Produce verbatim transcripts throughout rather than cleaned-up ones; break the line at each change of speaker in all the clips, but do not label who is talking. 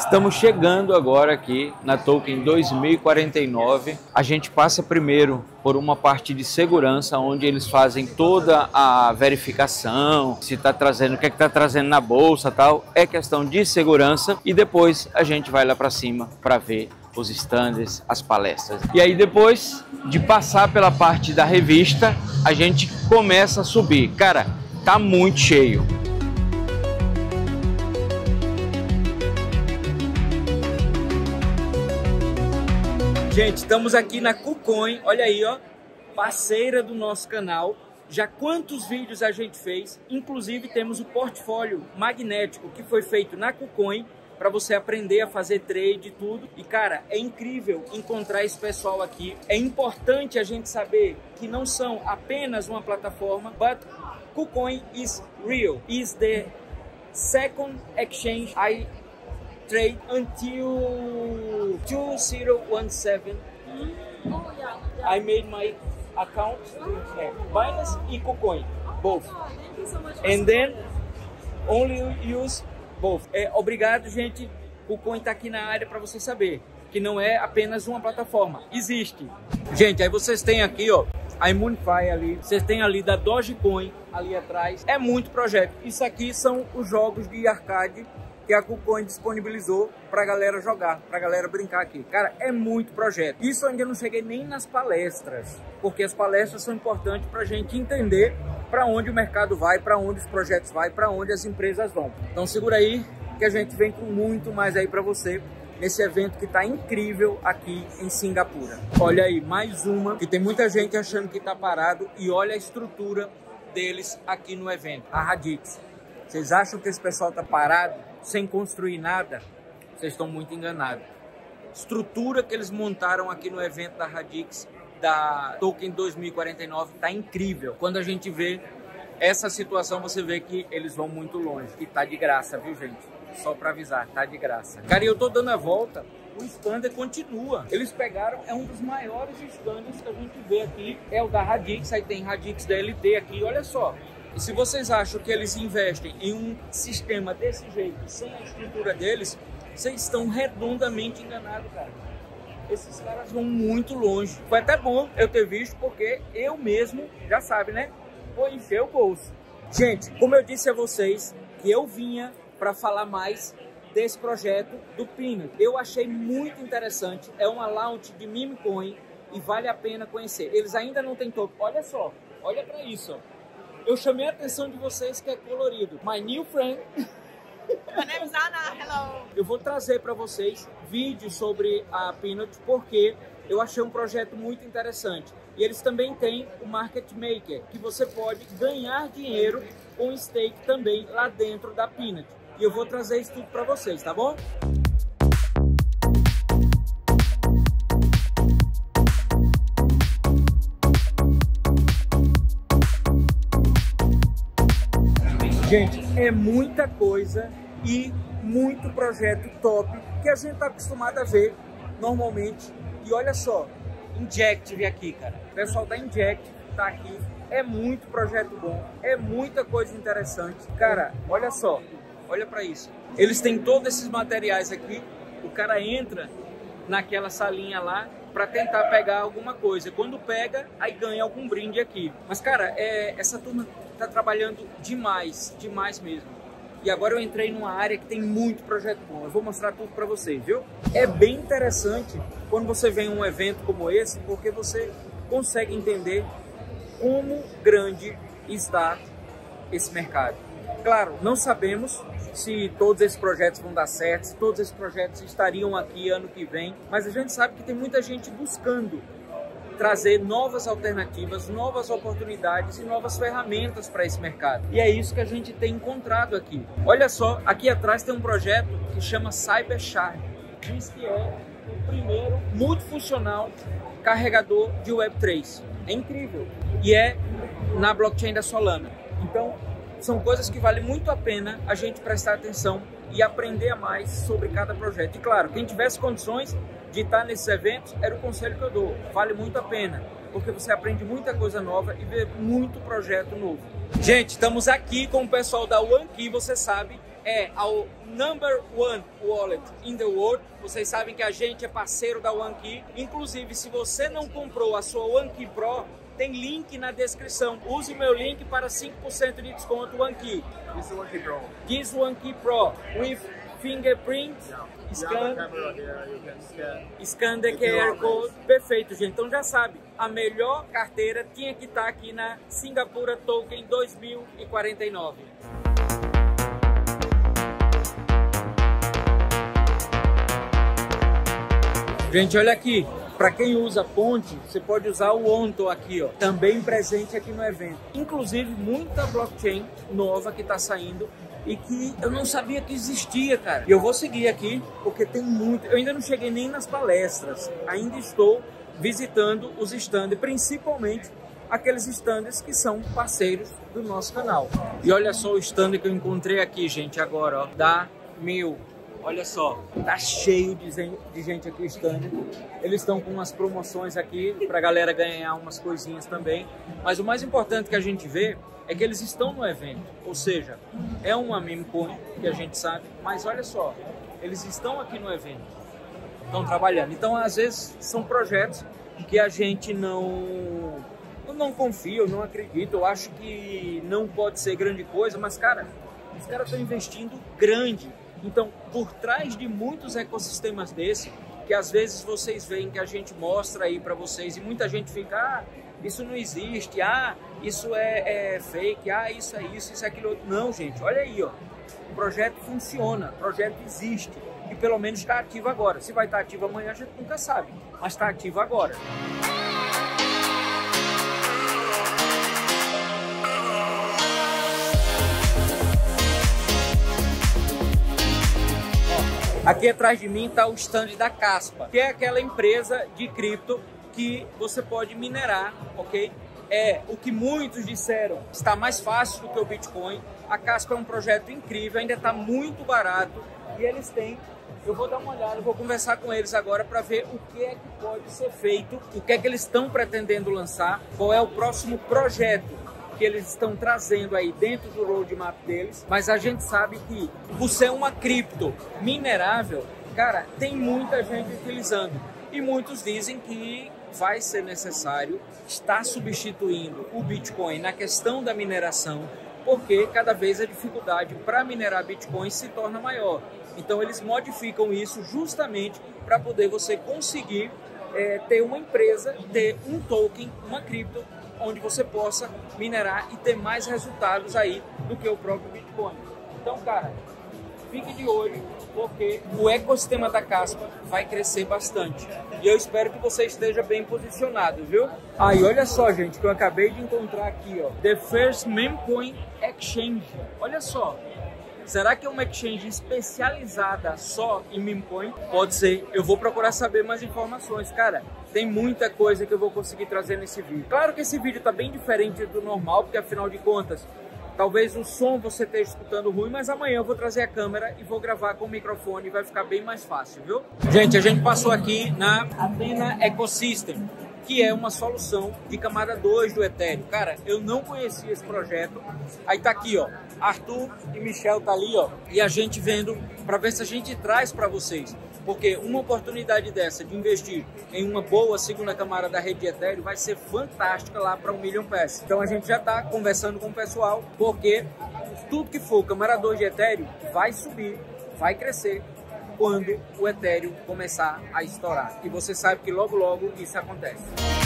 Estamos chegando agora aqui na Token dois mil e quarenta e nove. A gente passa primeiro por uma parte de segurança, onde eles fazem toda a verificação, se está trazendo, o que é que está trazendo na bolsa, tal. É questão de segurança. E depois a gente vai lá para cima para ver os stands, as palestras. E aí depois de passar pela parte da revista, a gente começa a subir. Cara, tá muito cheio. Gente, estamos aqui na KuCoin, olha aí, ó, parceira do nosso canal. Já quantos vídeos a gente fez, inclusive temos o portfólio magnético que foi feito na KuCoin para você aprender a fazer trade e tudo. E cara, é incrível encontrar esse pessoal aqui. É importante a gente saber que não são apenas uma plataforma, but KuCoin is real, is the second exchange I trade until two thousand seventeen. Oh, yeah, yeah. I made my account at Binance e KuCoin, both. Oh, thank you so much. And then only use both. É, obrigado, gente. KuCoin tá aqui na área para você saber que não é apenas uma plataforma, existe. Gente, aí vocês têm aqui, ó, a Immunify ali, vocês têm ali da Dogecoin ali atrás. É muito projeto. Isso aqui são os jogos de arcade que a KuCoin disponibilizou pra galera jogar, pra galera brincar aqui. Cara, é muito projeto. Isso eu ainda não cheguei nem nas palestras, porque as palestras são importantes pra gente entender pra onde o mercado vai, pra onde os projetos vai, pra onde as empresas vão. Então segura aí que a gente vem com muito mais aí pra você nesse evento que tá incrível aqui em Singapura. Olha aí, mais uma, que tem muita gente achando que tá parado, e olha a estrutura deles aqui no evento, a Radix. Vocês acham que esse pessoal tá parado, sem construir nada? Vocês estão muito enganados. Estrutura que eles montaram aqui no evento da Radix, da Token dois mil e quarenta e nove, tá incrível. Quando a gente vê essa situação, você vê que eles vão muito longe. E tá de graça, viu, gente? Só para avisar, tá de graça. Cara, e eu tô dando a volta, o stander continua. Eles pegaram, é um dos maiores standers que a gente vê aqui, é o da Radix, aí tem Radix da L T aqui, olha só. E se vocês acham que eles investem em um sistema desse jeito, sem a estrutura deles, vocês estão redondamente enganados, cara. Esses caras vão muito longe. Foi até bom eu ter visto, porque eu mesmo, já sabe, né? Vou encher o bolso. Gente, como eu disse a vocês, que eu vinha para falar mais desse projeto do Peanut. Eu achei muito interessante. É uma launch de meme coin e vale a pena conhecer. Eles ainda não têm token. Olha só, olha para isso, ó. Eu chamei a atenção de vocês que é colorido. My new friend.
My name is Anna. Hello.
Eu vou trazer para vocês vídeos sobre a Peanut, porque eu achei um projeto muito interessante. E eles também têm o Market Maker, que você pode ganhar dinheiro com stake também lá dentro da Peanut. E eu vou trazer isso tudo para vocês, tá bom? Gente, é muita coisa e muito projeto top que a gente está acostumado a ver normalmente. E olha só, Injective aqui, cara. O pessoal da Injective tá aqui. É muito projeto bom, é muita coisa interessante. Cara, olha só, olha para isso. Eles têm todos esses materiais aqui. O cara entra naquela salinha lá para tentar pegar alguma coisa. Quando pega, aí ganha algum brinde aqui. Mas, cara, é, essa turma tá trabalhando demais, demais mesmo. E agora eu entrei numa área que tem muito projeto bom. Eu vou mostrar tudo para vocês, viu? É bem interessante quando você vem em um evento como esse, porque você consegue entender como grande está esse mercado. Claro, não sabemos se todos esses projetos vão dar certo, se todos esses projetos estariam aqui ano que vem, mas a gente sabe que tem muita gente buscando trazer novas alternativas, novas oportunidades e novas ferramentas para esse mercado. E é isso que a gente tem encontrado aqui. Olha só, aqui atrás tem um projeto que chama CyberShard. Diz que é o primeiro multifuncional carregador de web três. É incrível. E é na blockchain da Solana. Então, são coisas que vale muito a pena a gente prestar atenção e aprender mais sobre cada projeto. E claro, quem tivesse condições de estar nesses eventos, era o conselho que eu dou. Vale muito a pena, porque você aprende muita coisa nova e vê muito projeto novo. Gente, estamos aqui com o pessoal da OneKey, você sabe é ao number one wallet in the world. Vocês sabem que a gente é parceiro da OneKey. Inclusive, se você não comprou a sua OneKey Pro, tem link na descrição. Use o meu link para cinco por cento de desconto OneKey.
This is OneKey Pro.
This OneKey Pro with fingerprint,
Yeah.
scan,
You have a camera here, you can scan.
scan the Q R Code. Perfeito, gente. Então já sabe, a melhor carteira tinha que estar aqui na Singapura Token dois mil e quarenta e nove. Gente, olha aqui. Para quem usa ponte, você pode usar o Onto aqui, ó, também presente aqui no evento. Inclusive, muita blockchain nova que está saindo e que eu não sabia que existia, cara. E eu vou seguir aqui, porque tem muito... Eu ainda não cheguei nem nas palestras, ainda estou visitando os stands, principalmente aqueles stands que são parceiros do nosso canal. E olha só o stand que eu encontrei aqui, gente, agora, ó, da Mil. Olha só, tá cheio de gente aqui o stand. Eles estão com umas promoções aqui pra galera ganhar umas coisinhas também. Mas o mais importante que a gente vê é que eles estão no evento. Ou seja, é uma meme coin que a gente sabe, mas olha só, eles estão aqui no evento. Estão trabalhando. Então, às vezes, são projetos que a gente não, não confia, eu não acredito. Eu acho que não pode ser grande coisa, mas, cara, os caras estão investindo grande. Então, por trás de muitos ecossistemas desse, que às vezes vocês veem que a gente mostra aí para vocês e muita gente fica, ah, isso não existe, ah, isso é, é fake, ah, isso é isso, isso é aquilo outro. Não, gente, olha aí, ó, o projeto funciona, o projeto existe e pelo menos está ativo agora. Se vai estar ativo amanhã a gente nunca sabe, mas está ativo agora. Aqui atrás de mim está o stand da Kaspa, que é aquela empresa de cripto que você pode minerar, ok? É o que muitos disseram, está mais fácil do que o Bitcoin. A Kaspa é um projeto incrível, ainda está muito barato e eles têm... Eu vou dar uma olhada, vou conversar com eles agora para ver o que é que pode ser feito, o que é que eles estão pretendendo lançar, qual é o próximo projeto que eles estão trazendo aí dentro do roadmap deles, mas a gente sabe que por ser uma cripto minerável, cara, tem muita gente utilizando e muitos dizem que vai ser necessário estar substituindo o Bitcoin na questão da mineração, porque cada vez a dificuldade para minerar Bitcoin se torna maior. Então eles modificam isso justamente para poder você conseguir é, ter uma empresa, ter um token, uma cripto, onde você possa minerar e ter mais resultados aí do que o próprio Bitcoin. Então, cara, fique de olho, porque o ecossistema da Kaspa vai crescer bastante. E eu espero que você esteja bem posicionado, viu? Aí, ah, olha só, gente, que eu acabei de encontrar aqui, ó. The First Meme Coin Exchange. Olha só. Será que é uma exchange especializada só em meme coin? Pode ser. Eu vou procurar saber mais informações. Cara, tem muita coisa que eu vou conseguir trazer nesse vídeo. Claro que esse vídeo tá bem diferente do normal, porque afinal de contas, talvez o som você esteja escutando ruim, mas amanhã eu vou trazer a câmera e vou gravar com o microfone e vai ficar bem mais fácil, viu? Gente, a gente passou aqui na Athena Ecosystem, que é uma solução de camada dois do Ethereum. Cara, eu não conhecia esse projeto. Aí tá aqui, ó, Arthur e Michel tá ali, ó, e a gente vendo para ver se a gente traz para vocês. Porque uma oportunidade dessa de investir em uma boa segunda camada da rede Ethereum vai ser fantástica lá para o Million Pass. Então a gente já está conversando com o pessoal, porque tudo que for camada dois de Ethereum vai subir, vai crescer quando o Ethereum começar a estourar. E você sabe que logo logo isso acontece.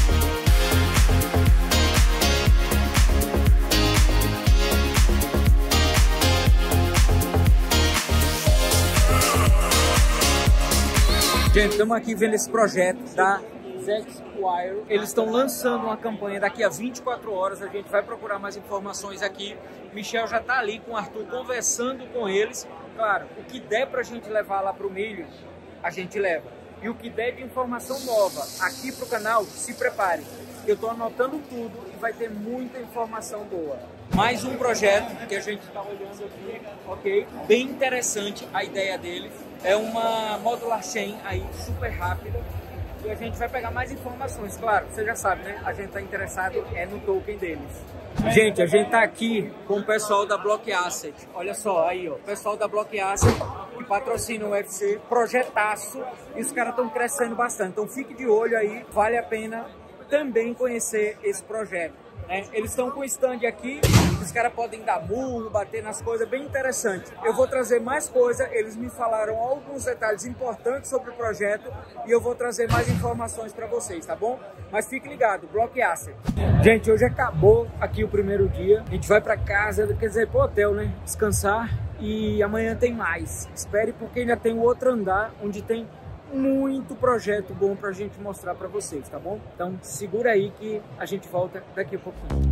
Gente, estamos aqui vendo esse projeto da Zexwire. Eles estão lançando uma campanha daqui a vinte e quatro horas. A gente vai procurar mais informações aqui. Michel já está ali com o Arthur conversando com eles. Claro, o que der para a gente levar lá para o Million, a gente leva. E o que der de informação nova aqui para o canal, se prepare. Eu estou anotando tudo e vai ter muita informação boa. Mais um projeto que a gente está olhando aqui, ok? Bem interessante a ideia deles. É uma modular chain aí super rápida, e a gente vai pegar mais informações. Claro, você já sabe, né? A gente está interessado é no token deles. Gente, a gente tá aqui com o pessoal da Block Asset. Olha só, aí ó, o pessoal da Block Asset que patrocina o U F C, projetaço, e os caras estão crescendo bastante. Então fique de olho aí, vale a pena também conhecer esse projeto. É, eles estão com o stand aqui, os caras podem dar murro, bater nas coisas, bem interessante. Eu vou trazer mais coisa, eles me falaram alguns detalhes importantes sobre o projeto e eu vou trazer mais informações para vocês, tá bom? Mas fique ligado, Block Asset. Gente, hoje acabou aqui o primeiro dia, a gente vai para casa, quer dizer, pro hotel, né? Descansar, e amanhã tem mais. Espere, porque ainda tem o outro andar, onde tem muito projeto bom pra gente mostrar pra vocês, tá bom? Então segura aí que a gente volta daqui a pouquinho.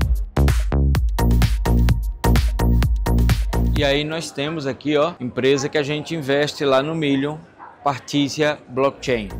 E aí nós temos aqui, ó, empresa que a gente investe lá no Million, Particia Blockchain.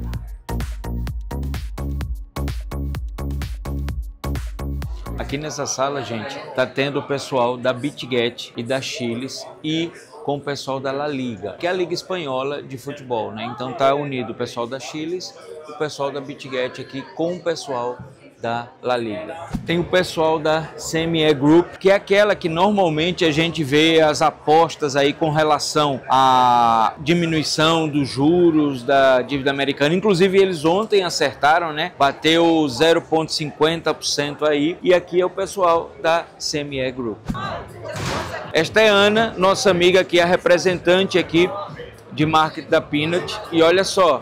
Aqui nessa sala, gente, tá tendo o pessoal da BitGet e da Chiles e com o pessoal da La Liga, que é a Liga Espanhola de Futebol, né? Então tá unido o pessoal da Chiles, o pessoal da BitGet aqui com o pessoal da La Liga. Tem o pessoal da C M E Group, que é aquela que normalmente a gente vê as apostas aí com relação à diminuição dos juros da dívida americana. Inclusive eles ontem acertaram, né? Bateu zero vírgula cinquenta por cento aí. E aqui é o pessoal da C M E Group. Esta é a Ana, nossa amiga aqui, a representante aqui de marketing da Peanut. E olha só,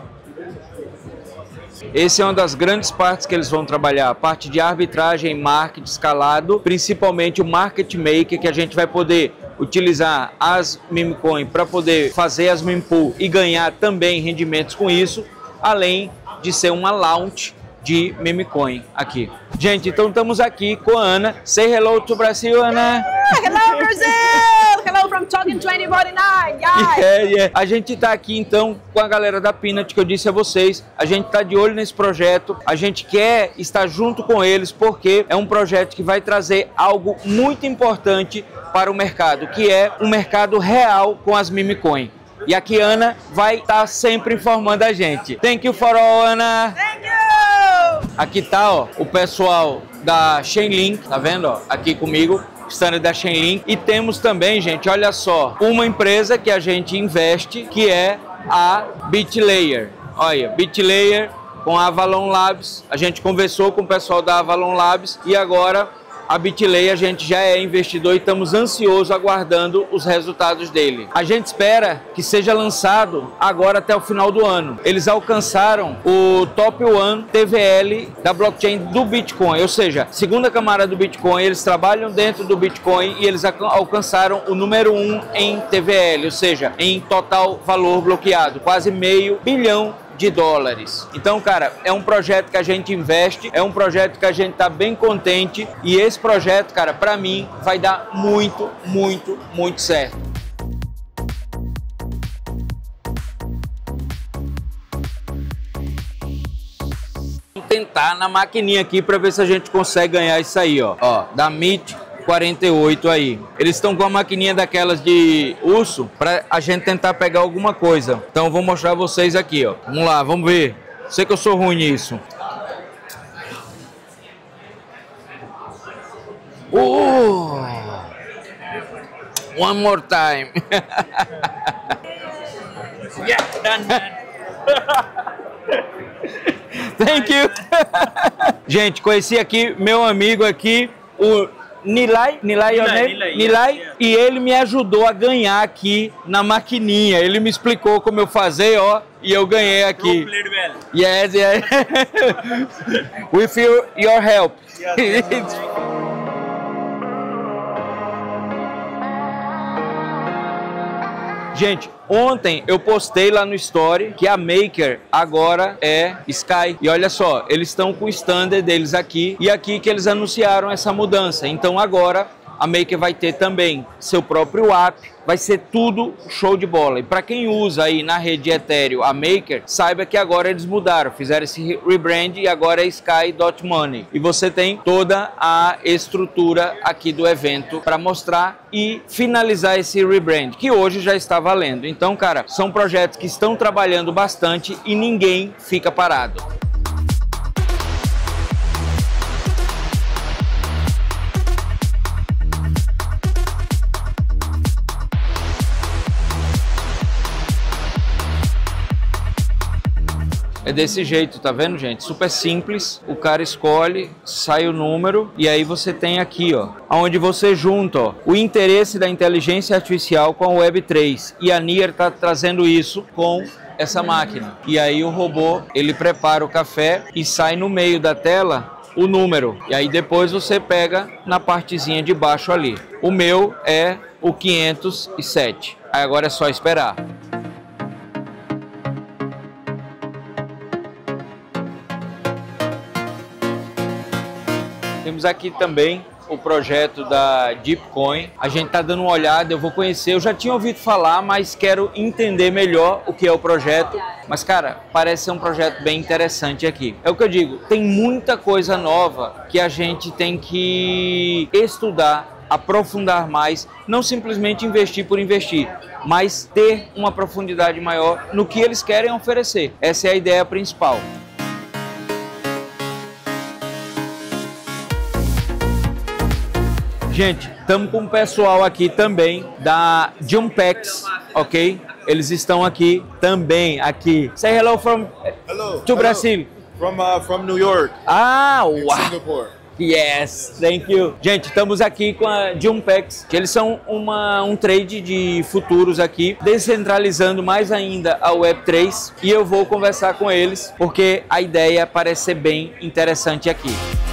essa é uma das grandes partes que eles vão trabalhar, a parte de arbitragem, marketing escalado, principalmente o market maker, que a gente vai poder utilizar as meme coin para poder fazer as meme pool e ganhar também rendimentos com isso, além de ser uma launch de meme coin aqui. Gente, então estamos aqui com a Ana. Say hello to Brasil, Ana.
Hello, Brazil! Hello from Talking twenty forty-nine, guys!
Yeah, yeah. A gente está aqui então com a galera da Peanut, que eu disse a vocês. A gente está de olho nesse projeto. A gente quer estar junto com eles porque é um projeto que vai trazer algo muito importante para o mercado, que é um mercado real com as meme coin. E aqui a Ana vai estar sempre informando a gente. Thank you for all, Ana!
Thank you!
Aqui tá, ó, o pessoal da Chainlink, tá vendo, ó, aqui comigo, stand da Chainlink. E temos também, gente, olha só, uma empresa que a gente investe, que é a BitLayer. Olha, BitLayer com a Avalon Labs. A gente conversou com o pessoal da Avalon Labs e agora a BitLayer, a gente já é investidor e estamos ansiosos aguardando os resultados dele. A gente espera que seja lançado agora até o final do ano. Eles alcançaram o top one T V L da blockchain do Bitcoin, ou seja, segunda camada do Bitcoin, eles trabalham dentro do Bitcoin e eles alcançaram o número um em T V L, ou seja, em total valor bloqueado, quase meio bilhão de dólares. Então, cara, é um projeto que a gente investe, é um projeto que a gente tá bem contente e esse projeto, cara, para mim vai dar muito, muito, muito certo. Vou tentar na maquininha aqui para ver se a gente consegue ganhar isso aí, ó. Ó, da Meet quarenta e oito aí. Eles estão com a maquininha daquelas de urso para a gente tentar pegar alguma coisa. Então eu vou mostrar vocês aqui, ó. Vamos lá, vamos ver. Sei que eu sou ruim nisso. Uh! One more time. Yeah, done, done. Thank you. Gente, conheci aqui meu amigo aqui, o Nilay, Nilay, Nilay, Nilay, Nilay yeah. E ele me ajudou a ganhar aqui na maquininha. Ele me explicou como eu fazer, ó, e eu ganhei aqui. You played well. Yes, yes. With your, your help. Yes, gente, ontem eu postei lá no Story que a Maker agora é Sky. E olha só, eles estão com o standard deles aqui. E aqui que eles anunciaram essa mudança. Então agora a Maker vai ter também seu próprio app. Vai ser tudo show de bola. E para quem usa aí na rede Ethereum a Maker, saiba que agora eles mudaram. Fizeram esse rebrand e agora é Sky dot Money. E você tem toda a estrutura aqui do evento para mostrar e finalizar esse rebrand, que hoje já está valendo. Então, cara, são projetos que estão trabalhando bastante e ninguém fica parado. É desse jeito, tá vendo, gente? Super simples. O cara escolhe, sai o número e aí você tem aqui, ó, onde você junta, ó, o interesse da inteligência artificial com a Web três. E a Near tá trazendo isso com essa máquina. E aí o robô, ele prepara o café e sai no meio da tela o número. E aí depois você pega na partezinha de baixo ali. O meu é o quinhentos e sete. Aí agora é só esperar. Temos aqui também o projeto da DeepCoin. A gente tá dando uma olhada, eu vou conhecer. Eu já tinha ouvido falar, mas quero entender melhor o que é o projeto. Mas, cara, parece ser um projeto bem interessante aqui. É o que eu digo, tem muita coisa nova que a gente tem que estudar, aprofundar mais, não simplesmente investir por investir, mas ter uma profundidade maior no que eles querem oferecer. Essa é a ideia principal. Gente, estamos com o pessoal aqui também da Jumpex, ok? Eles estão aqui também, aqui. Say hello from
Hello.
to
hello.
Brazil.
From uh, from New York.
Ah,
and
uau!
Singapore.
Yes, thank you. Gente, estamos aqui com a Jumpex. Eles são uma, um trade de futuros aqui, descentralizando mais ainda a Web três. E eu vou conversar com eles, porque a ideia parece ser bem interessante aqui.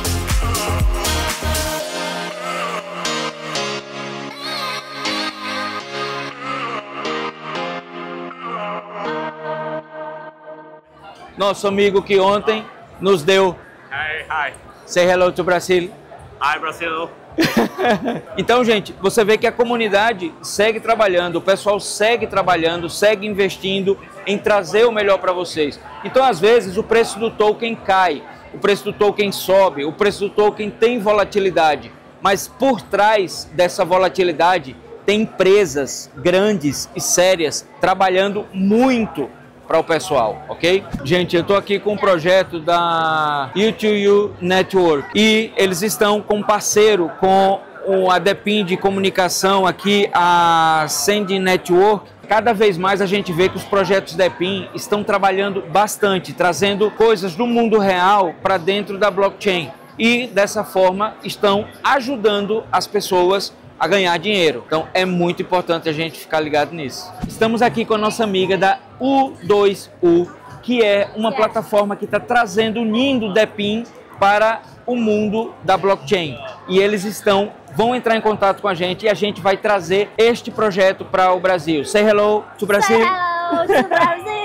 Nosso amigo que ontem nos deu
Hi, hi.
Say hello to Brazil.
Hi, Brazil.
Então, gente, você vê que a comunidade segue trabalhando, o pessoal segue trabalhando, segue investindo em trazer o melhor para vocês. Então, às vezes, o preço do token cai, o preço do token sobe, o preço do token tem volatilidade. Mas por trás dessa volatilidade, tem empresas grandes e sérias trabalhando muito para o pessoal, ok? Gente, eu tô aqui com um projeto da U dois U Network e eles estão com parceiro com a Depin de comunicação aqui, a Send Network. Cada vez mais a gente vê que os projetos Depin estão trabalhando bastante, trazendo coisas do mundo real para dentro da blockchain e dessa forma estão ajudando as pessoas a ganhar dinheiro. Então é muito importante a gente ficar ligado nisso. Estamos aqui com a nossa amiga da U dois U, que é uma plataforma que está trazendo, unindo o Depin para o mundo da blockchain. E eles estão, vão entrar em contato com a gente e a gente vai trazer este projeto para o Brasil. Say hello to Brazil.
Say hello to Brazil.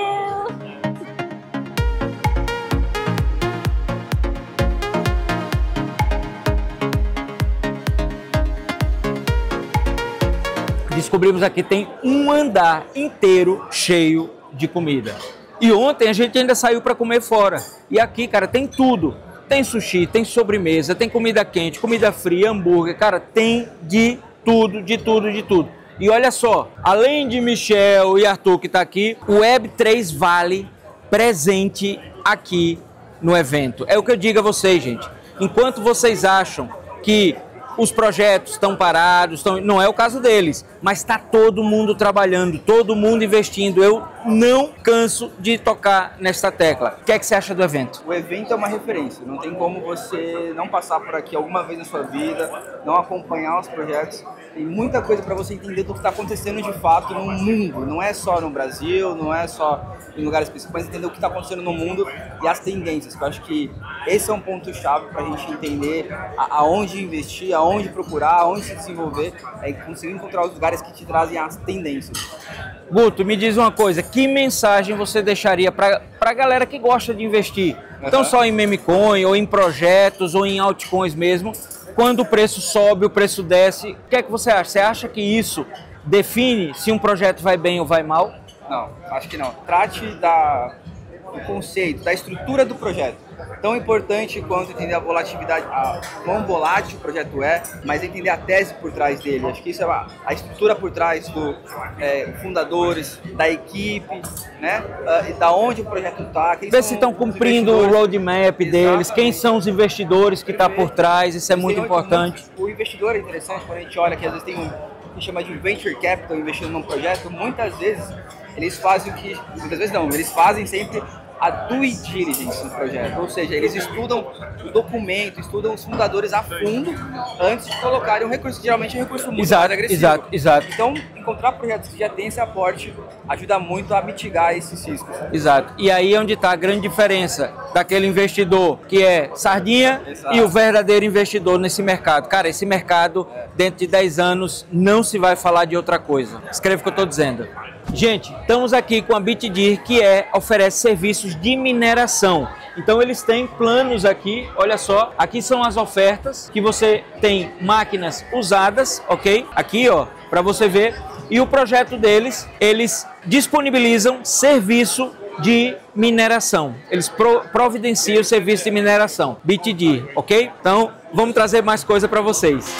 Descobrimos aqui tem um andar inteiro cheio de comida. E ontem a gente ainda saiu para comer fora. E aqui, cara, tem tudo. Tem sushi, tem sobremesa, tem comida quente, comida fria, hambúrguer. Cara, tem de tudo, de tudo, de tudo. E olha só, além de Michel e Arthur que tá aqui, o Web três Vale presente aqui no evento. É o que eu digo a vocês, gente. Enquanto vocês acham que os projetos estão parados, estão... não é o caso deles, mas está todo mundo trabalhando, todo mundo investindo. Eu não canso de tocar nesta tecla. O que é que você acha do evento?
O evento é uma referência, não tem como você não passar por aqui alguma vez na sua vida, não acompanhar os projetos. Tem muita coisa para você entender do que está acontecendo de fato no mundo. Não é só no Brasil, não é só em lugares específicos, mas entender o que está acontecendo no mundo e as tendências. Eu acho que esse é um ponto-chave para a gente entender a, aonde investir, aonde procurar, aonde se desenvolver, é conseguir encontrar os lugares que te trazem as tendências.
Guto, me diz uma coisa, que mensagem você deixaria para a galera que gosta de investir? Uhum. Então só em meme coin, ou em projetos, ou em altcoins mesmo, quando o preço sobe, o preço desce, o que é que você acha? Você acha que isso define se um projeto vai bem ou vai mal?
Não, acho que não. Trate da, do conceito, da estrutura do projeto. Tão importante quanto entender a volatilidade, a quão volátil o projeto é, mas entender a tese por trás dele. Acho que isso é a, a estrutura por trás dos é, fundadores, da equipe, né? Uh, e da onde o projeto está.
Ver se estão cumprindo o roadmap deles, exatamente. Quem são os investidores que estão por trás, isso é muito importante.
Muito, o investidor é interessante quando a gente olha que às vezes tem um que chama de venture capital investindo num projeto, muitas vezes eles fazem o que, muitas vezes não, eles fazem sempre a due diligence no projeto, ou seja, eles estudam o documento, estudam os fundadores a fundo antes de colocarem um recurso, geralmente é um recurso muito
Exato,
mais agressivo.
exato, exato.
Então, encontrar projetos que já têm esse aporte ajuda muito a mitigar esses riscos.
Exato. E aí é onde está a grande diferença daquele investidor que é sardinha
Exato.
E o verdadeiro investidor nesse mercado. Cara, esse mercado, dentro de dez anos, não se vai falar de outra coisa. Escreve o que eu estou dizendo. Gente, estamos aqui com a BitDir, que é, oferece serviços de mineração. Então eles têm planos aqui, olha só, aqui são as ofertas, que você tem máquinas usadas, ok? Aqui, ó, para você ver. E o projeto deles, eles disponibilizam serviço de mineração. Eles pro, providenciam o serviço de mineração, BitDir, ok? Então, vamos trazer mais coisa para vocês.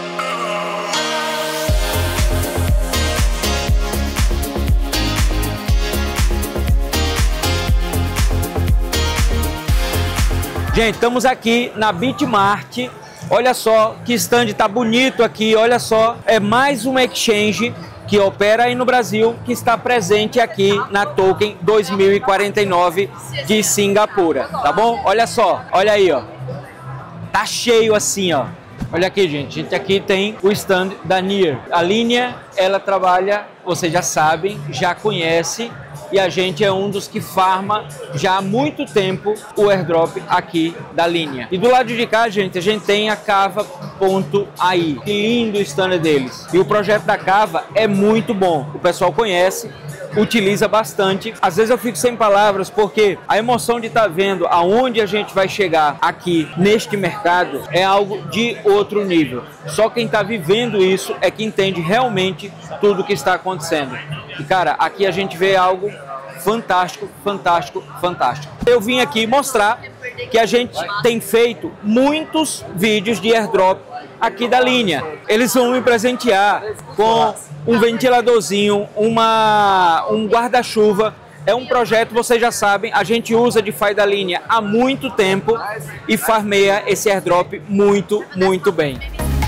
Gente, estamos aqui na Bitmart. Olha só que stand tá bonito aqui. Olha só, é mais uma exchange que opera aí no Brasil, que está presente aqui na Token dois mil e quarenta e nove de Singapura, tá bom? Olha só, olha aí, ó. Tá cheio assim, ó. Olha aqui, gente. A gente aqui tem o stand da Near. A linha, ela trabalha, vocês já sabem, já conhece, e a gente é um dos que farma já há muito tempo o airdrop aqui da linha. E do lado de cá, gente, a gente tem a Cava ponto A I. Que lindo o stand deles. E o projeto da Cava é muito bom. O pessoal conhece, utiliza bastante. Às vezes eu fico sem palavras, porque a emoção de estar vendo aonde a gente vai chegar aqui neste mercado é algo de outro nível. Só quem está vivendo isso é que entende realmente tudo o que está acontecendo. E cara, aqui a gente vê algo fantástico, fantástico, fantástico. Eu vim aqui mostrar que a gente tem feito muitos vídeos de airdrop aqui da linha. Eles vão me presentear com um ventiladorzinho, uma, um guarda-chuva. É um projeto, vocês já sabem, a gente usa DeFi da linha há muito tempo e farmeia esse airdrop muito, muito bem.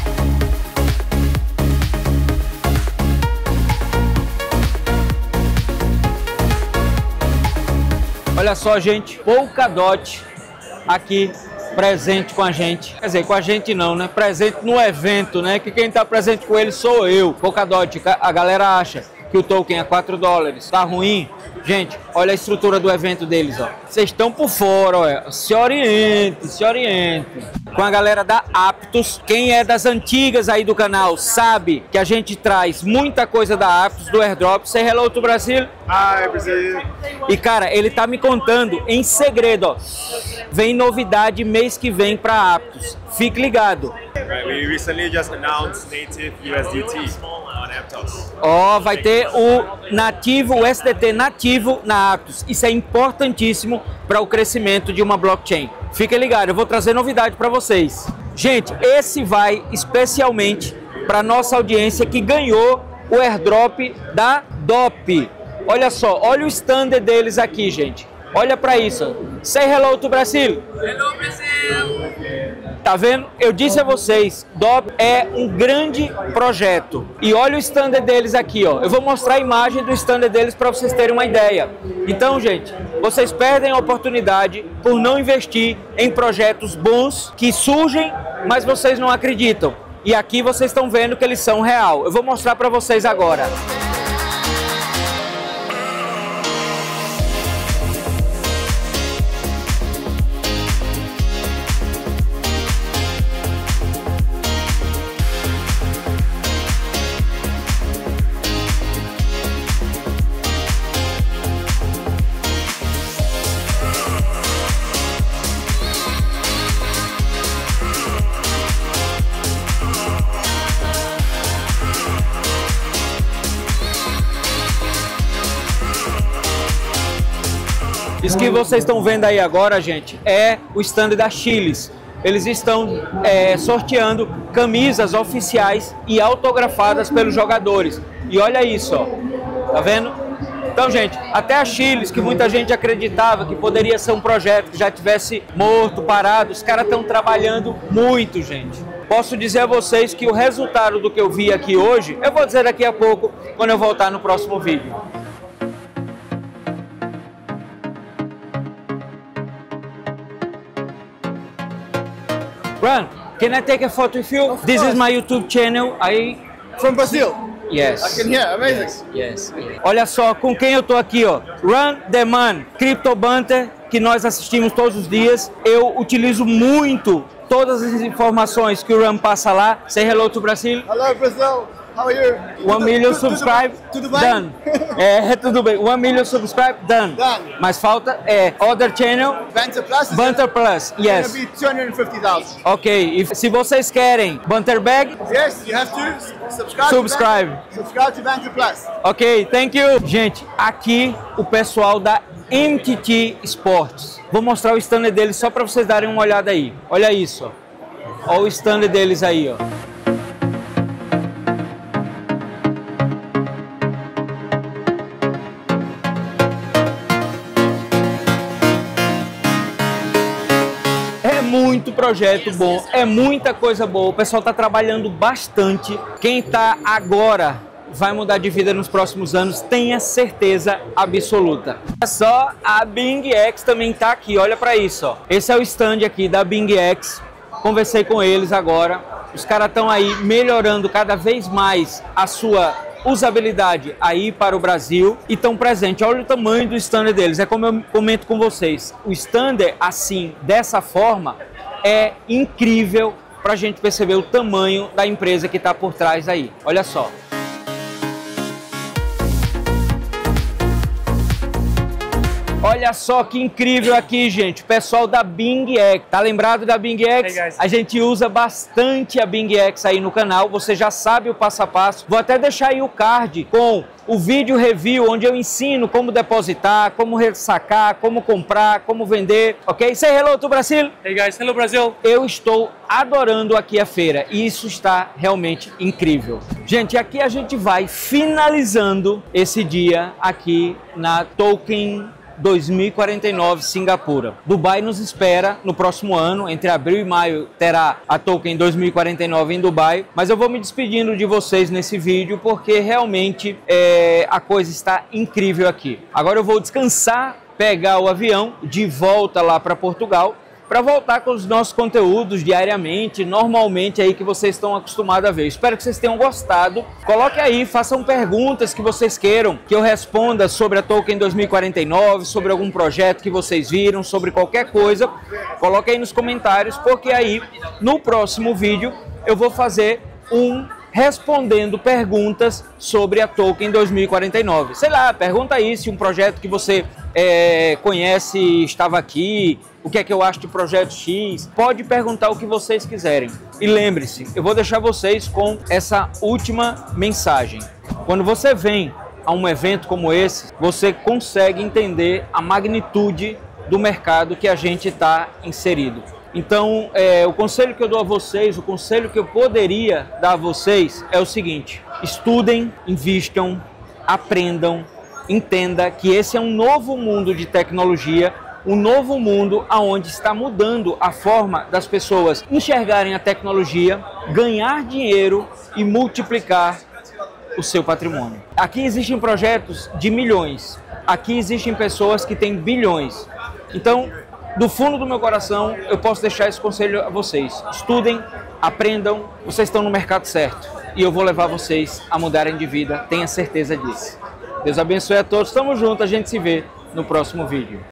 Olha só, gente, Polkadot aqui presente com a gente. Quer dizer, com a gente não, né? Presente no evento, né? Que quem tá presente com ele sou eu. Polkadot, a galera acha que o token é quatro dólares. Tá ruim? Gente, olha a estrutura do evento deles, ó. Vocês estão por fora, ó. Se oriente, se oriente. Com a galera da Aptos. Quem é das antigas aí do canal sabe que a gente traz muita coisa da Aptos, do airdrop. Say hello to Brasil.
Hi, Brazil.
E cara, ele tá me contando em segredo, ó. Vem novidade mês que vem para Aptos. Fique ligado.
Right, we recently just announced native U S D T on Aptos.
Ó, oh, vai ter o nativo, o U S D T nativo na Aptos. Isso é importantíssimo para o crescimento de uma blockchain. Fique ligado, eu vou trazer novidade para vocês. Gente, esse vai especialmente para nossa audiência que ganhou o airdrop da D O P. Olha só, olha o stand deles aqui, gente. Olha para isso. Say hello to Brasil.
Hello, Brasil!
Tá vendo? Eu disse a vocês, D O P é um grande projeto. E olha o stand deles aqui, ó. Eu vou mostrar a imagem do stand deles para vocês terem uma ideia. Então, gente, vocês perdem a oportunidade por não investir em projetos bons que surgem, mas vocês não acreditam. E aqui vocês estão vendo que eles são real. Eu vou mostrar para vocês agora. Isso que vocês estão vendo aí agora, gente, é o stand da Chiles. Eles estão é, sorteando camisas oficiais e autografadas pelos jogadores. E olha isso, ó. Tá vendo? Então, gente, até a Chiles, que muita gente acreditava que poderia ser um projeto que já tivesse morto, parado, os caras estão trabalhando muito, gente. Posso dizer a vocês que o resultado do que eu vi aqui hoje, eu vou dizer daqui a pouco, quando eu voltar no próximo vídeo. Ron, can I take a photo with you? This is my YouTube channel. I
From Brazil.
Yes.
I can hear. Amazing.
Yes, yes. Olha só com quem eu tô aqui, ó. Run the Man, Crypto Banter, que nós assistimos todos os dias. Eu utilizo muito todas as informações que o Run passa lá. Say hello to Brazil.
Hello, Brazil. How are you?
One million
Tudo- tudo-
subscribe,
Tudo bem?
done. É, tudo bem. One million subscribe, done.
Done.
Mas falta é other channel,
Banter Plus is
Banter Plus.
gonna
Yes.
be two hundred fifty thousand.
Ok. E se vocês querem Banter Bag,
Yes, you have to subscribe.
Subscribe.
To Banter, subscribe to Banter Plus.
ok, thank you. Gente, aqui o pessoal da M T T Sports. Vou mostrar o stand deles só para vocês darem uma olhada aí. Olha isso, ó. Olha o stand deles aí, ó. É muito projeto bom, é muita coisa boa. O pessoal está trabalhando bastante. Quem está agora vai mudar de vida nos próximos anos, tenha certeza absoluta. Olha só, a Bing X também está aqui, olha para isso, ó. Esse é o stand aqui da Bing X. Conversei com eles agora. Os caras estão aí melhorando cada vez mais a sua usabilidade aí para o Brasil e estão presentes. Olha o tamanho do stand deles, é como eu comento com vocês. O stand assim, dessa forma, é incrível para a gente perceber o tamanho da empresa que está por trás aí. Olha só. Olha só que incrível aqui, gente. O pessoal da Bing X. Tá lembrado da Bing X?
Hey, guys.
A gente usa bastante a Bing X aí no canal. Você já sabe o passo a passo. Vou até deixar aí o card com o vídeo review, onde eu ensino como depositar, como ressacar, como comprar, como vender. Ok? Say hello to Brasil.
Hey guys, hello Brazil.
Eu estou adorando aqui a feira e isso está realmente incrível. Gente, aqui a gente vai finalizando esse dia aqui na Token dois mil e quarenta e nove Singapura. Dubai nos espera no próximo ano, entre abril e maio terá a Token dois mil e quarenta e nove em Dubai, mas eu vou me despedindo de vocês nesse vídeo porque realmente é, a coisa está incrível aqui. Agora eu vou descansar, pegar o avião de volta lá para Portugal, para voltar com os nossos conteúdos diariamente, normalmente aí que vocês estão acostumados a ver. Espero que vocês tenham gostado. Coloque aí, façam perguntas que vocês queiram que eu responda sobre a Token dois mil e quarenta e nove, sobre algum projeto que vocês viram, sobre qualquer coisa. Coloque aí nos comentários, porque aí no próximo vídeo eu vou fazer um respondendo perguntas sobre a Token dois mil e quarenta e nove. Sei lá, pergunta aí se um projeto que você é, conhece estava aqui, o que é que eu acho de projeto X. Pode perguntar o que vocês quiserem. E lembre-se, eu vou deixar vocês com essa última mensagem. Quando você vem a um evento como esse, você consegue entender a magnitude do mercado que a gente está inserido. Então, é, o conselho que eu dou a vocês, o conselho que eu poderia dar a vocês é o seguinte: estudem, invistam, aprendam, entenda que esse é um novo mundo de tecnologia, um novo mundo onde está mudando a forma das pessoas enxergarem a tecnologia, ganhar dinheiro e multiplicar o seu patrimônio. Aqui existem projetos de milhões, aqui existem pessoas que têm bilhões. Então, do fundo do meu coração, eu posso deixar esse conselho a vocês. Estudem, aprendam, vocês estão no mercado certo. E eu vou levar vocês a mudarem de vida, tenha certeza disso. Deus abençoe a todos, tamo junto, a gente se vê no próximo vídeo.